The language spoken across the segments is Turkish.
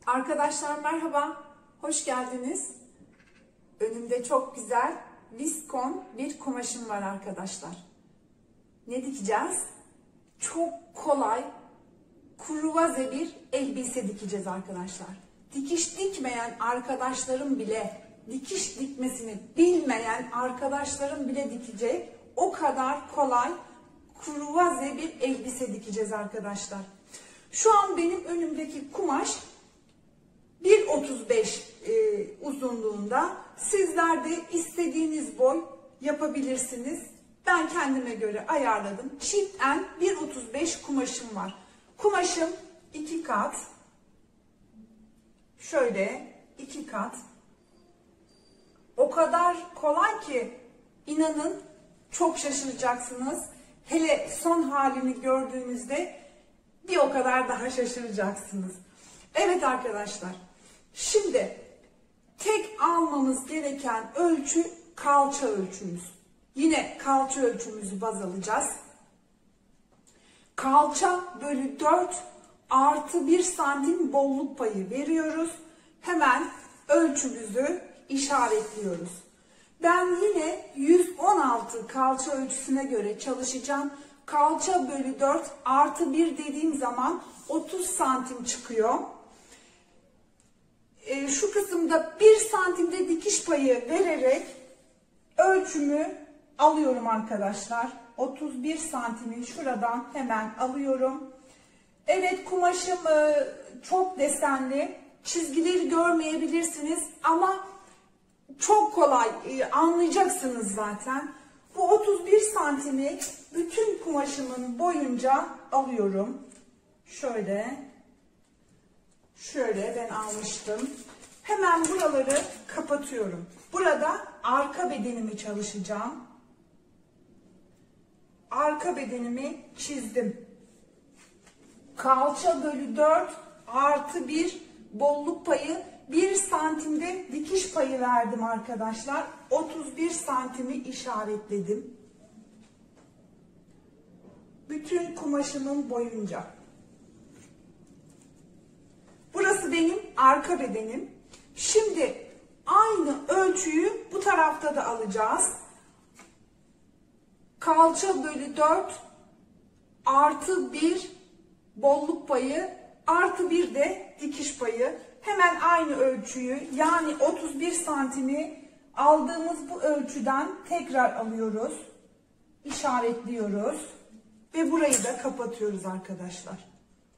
Arkadaşlar merhaba, hoş geldiniz. Önümde çok güzel viskon bir kumaşım var arkadaşlar. Ne dikeceğiz? Çok kolay kruvaze bir elbise dikeceğiz arkadaşlar. Dikiş dikmeyen arkadaşlarım bile, dikiş dikmesini bilmeyen arkadaşlarım bile dikecek. O kadar kolay kruvaze bir elbise dikeceğiz arkadaşlar. Şu an benim önümdeki kumaş 1.35 uzunluğunda. Sizler de istediğiniz boy yapabilirsiniz. Ben kendime göre ayarladım. Çift en 1.35 kumaşım var. Kumaşım 2 kat. Şöyle 2 kat. O kadar kolay ki inanın çok şaşıracaksınız. Hele son halini gördüğünüzde bir o kadar daha şaşıracaksınız. Evet arkadaşlar. Şimdi tek almamız gereken ölçü kalça ölçümüz. Yine kalça ölçümüzü baz alacağız. Kalça bölü 4 artı 1 santim bolluk payı veriyoruz. Hemen ölçümüzü işaretliyoruz. Ben yine 116 kalça ölçüsüne göre çalışacağım. Kalça bölü 4 artı 1 dediğim zaman 30 santim çıkıyor. Şu kısımda 1 santimde dikiş payı vererek ölçümü alıyorum arkadaşlar. 31 santimi şuradan hemen alıyorum. Evet, kumaşım çok desenli. Çizgileri görmeyebilirsiniz ama çok kolay anlayacaksınız zaten. Bu 31 santimi bütün kumaşımın boyunca alıyorum. Şöyle ben almıştım. Hemen buraları kapatıyorum. Burada arka bedenimi çalışacağım. Arka bedenimi çizdim. Kalça bölü 4 artı 1 bolluk payı 1 santimde dikiş payı verdim arkadaşlar. 31 santimi işaretledim. Bütün kumaşımın boyunca. Burası benim arka bedenim. Şimdi aynı ölçüyü bu tarafta da alacağız. Kalça bölü 4 artı 1 bolluk payı artı 1 de dikiş payı. Hemen aynı ölçüyü, yani 31 santimi aldığımız bu ölçüden tekrar alıyoruz. İşaretliyoruz. Ve burayı da kapatıyoruz arkadaşlar.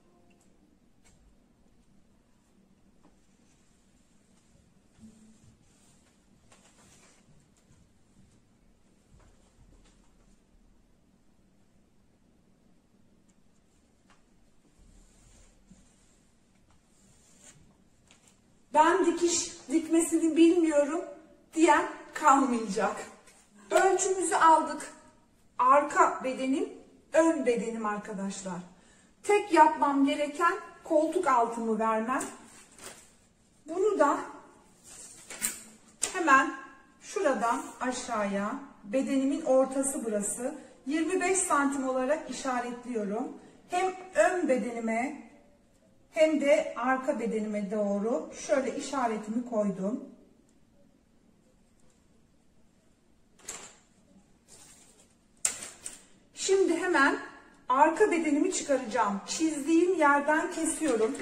Ben dikiş dikmesini bilmiyorum diyen kalmayacak. Ölçümüzü aldık. Arka bedenim, ön bedenim arkadaşlar. Tek yapmam gereken koltuk altımı vermem. Bunu da hemen şuradan aşağıya, bedenimin ortası burası, 25 santim olarak işaretliyorum. Hem ön bedenime hem de arka bedenime doğru şöyle işaretimi koydum. Şimdi hemen arka bedenimi çıkaracağım. Çizdiğim yerden kesiyorum.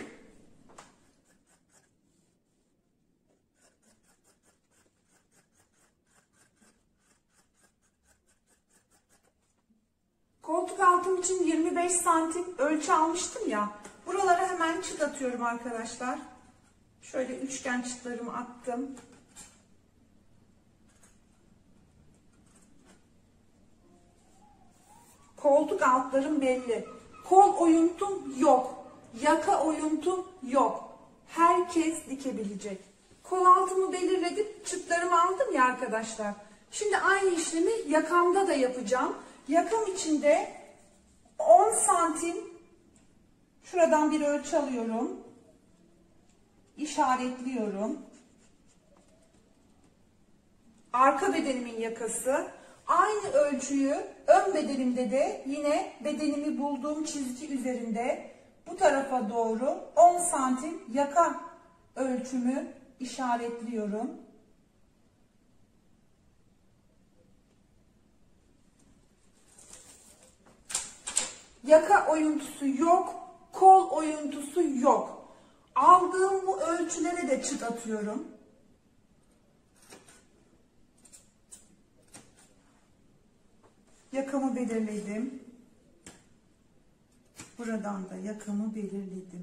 Koltuk altım için 25 santim ölçü almıştım ya. Buralara hemen çıt atıyorum arkadaşlar. Şöyle üçgen çıtlarımı attım. Koltuk altlarım belli. Kol oyuntum yok. Yaka oyuntum yok. Herkes dikebilecek. Kol altımı belirledim. Çıtlarımı aldım ya arkadaşlar. Şimdi aynı işlemi yakamda da yapacağım. Yakam için de 10 santim şuradan bir ölçü alıyorum. İşaretliyorum. Arka bedenimin yakası. Aynı ölçüyü ön bedenimde de yine bedenimi bulduğum çizgi üzerinde bu tarafa doğru 10 santim yaka ölçümü işaretliyorum. Yaka oyuntusu yok, kol oyuntusu yok. Aldığım bu ölçülere de çıt atıyorum. Yakamı belirledim. Buradan da yakamı belirledim.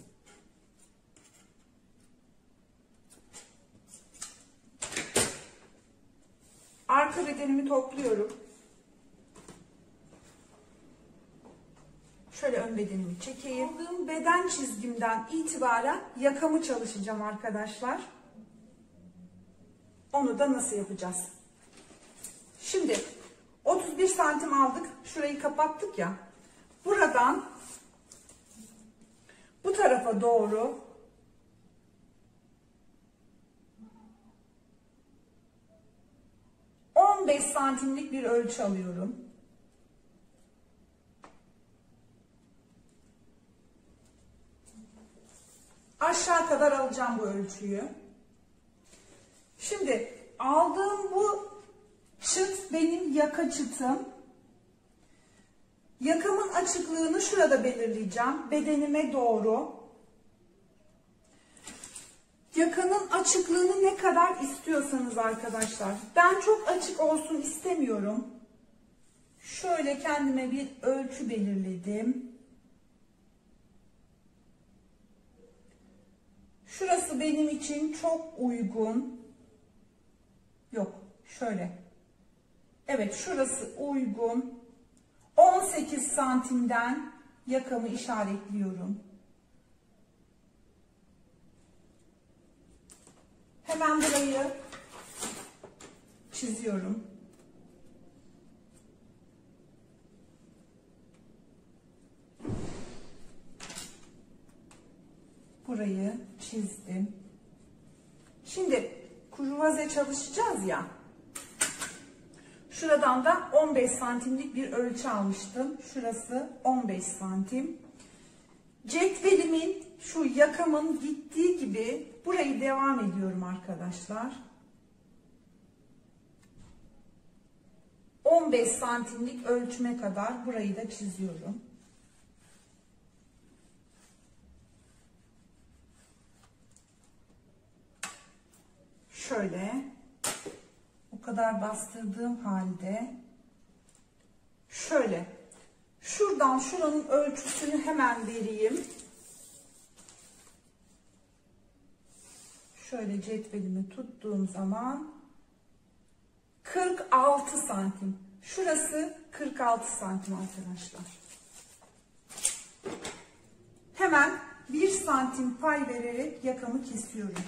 Arka bedenimi topluyorum. Şöyle ön bedenimi çekeyim. Aldığım beden çizgimden itibaren yakamı çalışacağım arkadaşlar. Onu da nasıl yapacağız? Şimdi 31 santim aldık. Şurayı kapattık ya. Buradan bu tarafa doğru 15 santimlik bir ölçü alıyorum. Aşağı kadar alacağım bu ölçüyü. Şimdi aldığım bu çıt benim yaka çıtım. Yakamın açıklığını şurada belirleyeceğim. Bedenime doğru. Yakanın açıklığını ne kadar istiyorsanız arkadaşlar. Ben çok açık olsun istemiyorum. Şöyle kendime bir ölçü belirledim. Şurası benim için çok uygun. Yok, şöyle. Evet, şurası uygun. 18 santimden yakamı işaretliyorum. Hemen burayı çiziyorum. Burayı çizdim. Şimdi kruvaze çalışacağız ya. Şuradan da 15 santimlik bir ölçü almıştım. Şurası 15 santim. Cetvelimin şu yakamın gittiği gibi burayı devam ediyorum arkadaşlar. 15 santimlik ölçüme kadar burayı da çiziyorum. Şöyle o kadar bastırdığım halde şöyle şuradan şuranın ölçüsünü hemen vereyim. Şöyle cetvelimi tuttuğum zaman 46 santim. Şurası 46 santim arkadaşlar. Hemen 1 santim pay vererek yakamı kesiyorum.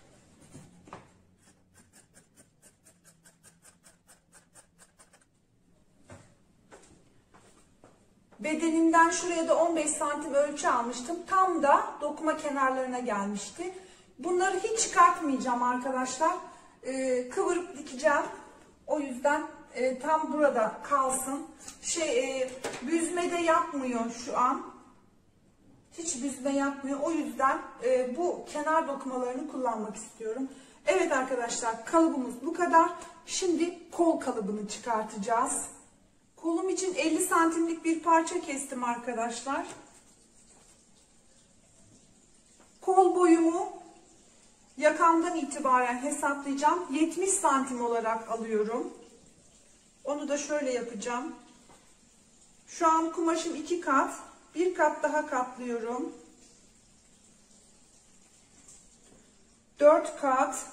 Bedenimden şuraya da 15 santim ölçü almıştım. Tam da dokuma kenarlarına gelmişti. Bunları hiç çıkartmayacağım arkadaşlar. Kıvırıp dikeceğim. O yüzden tam burada kalsın. Büzme de yapmıyor şu an. Hiç büzme yapmıyor. O yüzden bu kenar dokumalarını kullanmak istiyorum. Evet arkadaşlar, kalıbımız bu kadar. Şimdi kol kalıbını çıkartacağız. Kolum için 50 santimlik bir parça kestim arkadaşlar. Kol boyumu yakamdan itibaren hesaplayacağım. 70 santim olarak alıyorum. Onu da şöyle yapacağım. Şu an kumaşım 2 kat. Bir kat daha katlıyorum. 4 kat.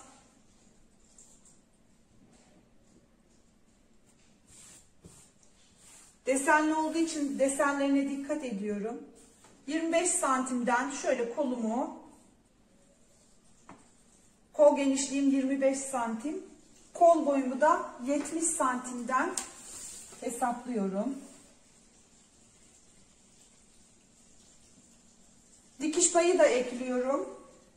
Desenli olduğu için desenlerine dikkat ediyorum. 25 santimden şöyle kolumu, kol genişliğim 25 santim, kol boyumu da 70 santimden hesaplıyorum. Dikiş payı da ekliyorum.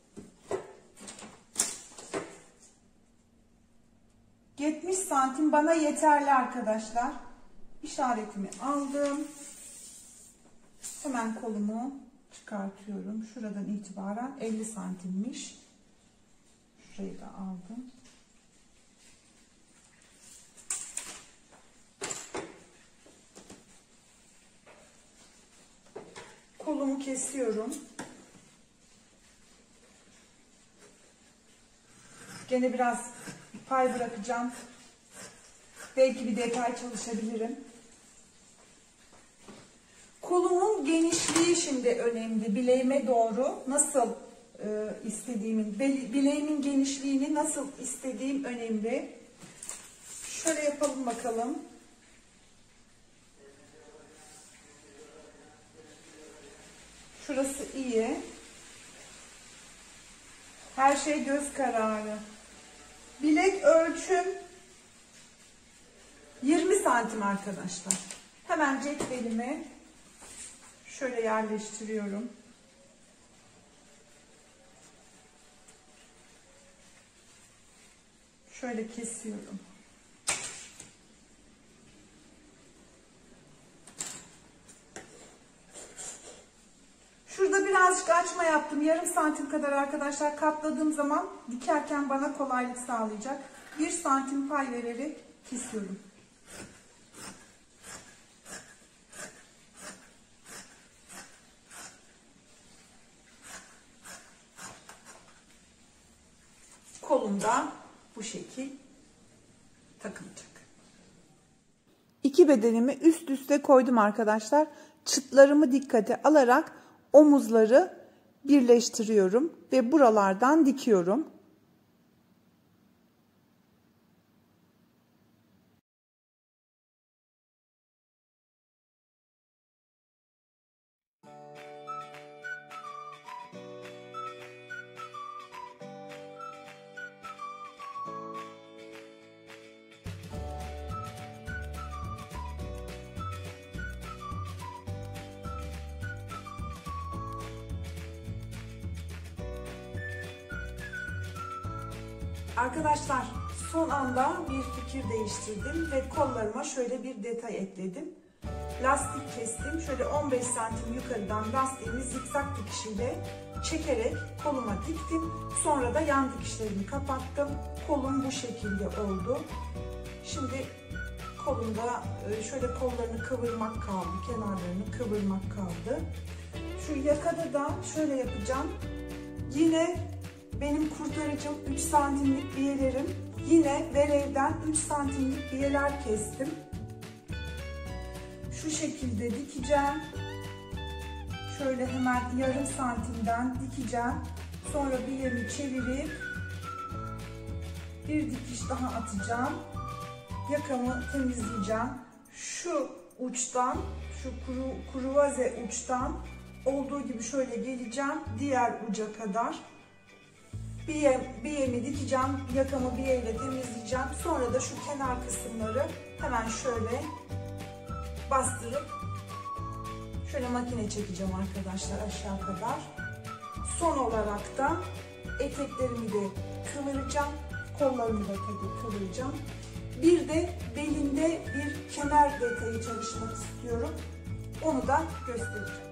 ...70 santim bana yeterli arkadaşlar. İşaretimi aldım. Hemen kolumu çıkartıyorum. çıkartıyorum. Şuradan itibaren 50 santimmiş. Şurayı da aldım. Kolumu kesiyorum. Gene biraz pay bırakacağım. Belki bir detay çalışabilirim. Kolumun genişliği şimdi önemli. Bileğime doğru nasıl istediğimin, bileğimin genişliğini nasıl istediğim önemli. Şöyle yapalım bakalım. Şurası iyi. Her şey göz kararı. Bilek ölçüm 20 santim arkadaşlar. Hemen cetvelimi şöyle yerleştiriyorum. Şöyle kesiyorum. Şurada birazcık açma yaptım. Yarım santim kadar arkadaşlar, katladığım zaman dikerken bana kolaylık sağlayacak. 1 santim pay vererek kesiyorum. Kolumda bu şekil takılacak. İki bedenimi üst üste koydum arkadaşlar. Çıtlarımı dikkate alarak omuzları birleştiriyorum ve buralardan dikiyorum. Arkadaşlar son anda bir fikir değiştirdim ve kollarıma şöyle bir detay ekledim. Lastik kestim. Şöyle 15 santim yukarıdan lastiğimi zikzak dikişiyle çekerek koluma diktim. Sonra da yan dikişlerimi kapattım. Kolum bu şekilde oldu. Şimdi kolumda şöyle kollarını kıvırmak kaldı. Kenarlarını kıvırmak kaldı. Şu yakada da şöyle yapacağım. Yine benim kurtarıcım 3 santimlik biyelerim. Yine Verev'den 3 santimlik biyeler kestim. Şu şekilde dikeceğim. Şöyle hemen yarım santimden dikeceğim. Sonra biyemi çevirip bir dikiş daha atacağım. Yakamı temizleyeceğim. Şu uçtan, şu kruvaze uçtan olduğu gibi şöyle geleceğim. Diğer uca kadar. Biyemi dikeceğim, yakamı biyeyle temizleyeceğim. Sonra da şu kenar kısımları hemen şöyle bastırıp şöyle makine çekeceğim arkadaşlar aşağı kadar. Son olarak da eteklerimi de kıvıracağım. Kollarımı da tabii kıvıracağım. Bir de belinde bir kemer detayı çalışmak istiyorum. Onu da göstereceğim.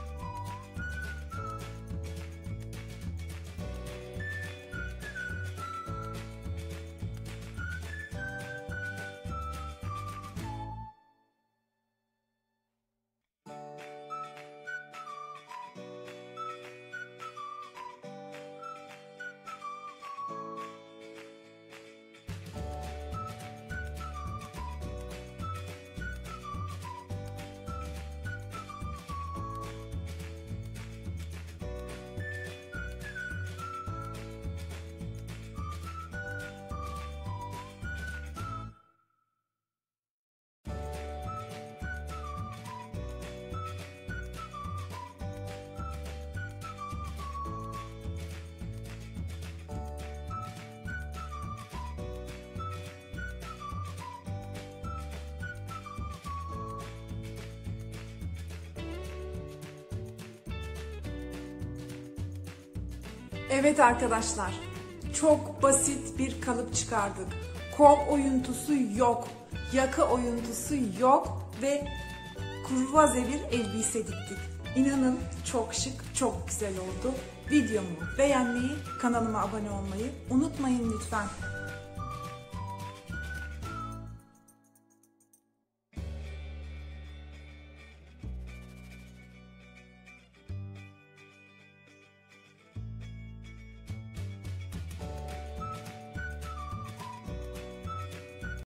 Evet arkadaşlar, çok basit bir kalıp çıkardık. Kol oyuntusu yok, yaka oyuntusu yok ve kruvaze bir elbise diktik. İnanın çok şık, çok güzel oldu. Videomu beğenmeyi, kanalıma abone olmayı unutmayın lütfen.